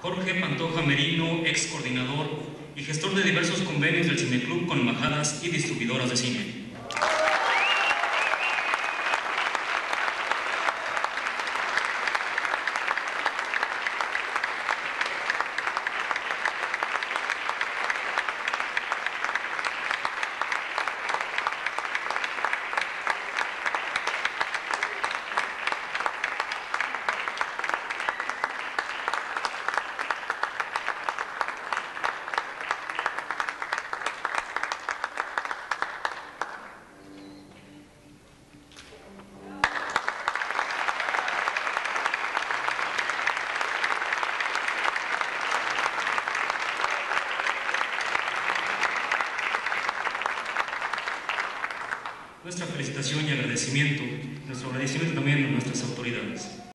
Jorge Pantoja Merino, ex coordinador y gestor de diversos convenios del Cineclub con embajadas y distribuidoras de cine. Nuestra felicitación y agradecimiento, nuestro agradecimiento también a nuestras autoridades.